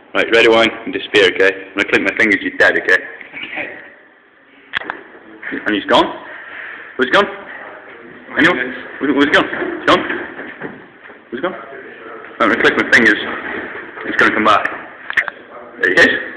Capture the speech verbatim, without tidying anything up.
Right, ready, Owain, and disappear, okay? When I click my fingers, you're dead, okay? Okay. And he's gone? Where's he gone? Anyone? Where's where's he gone? He's gone? Where's he gone? I'm going to click my fingers, he's going to come back. There he is.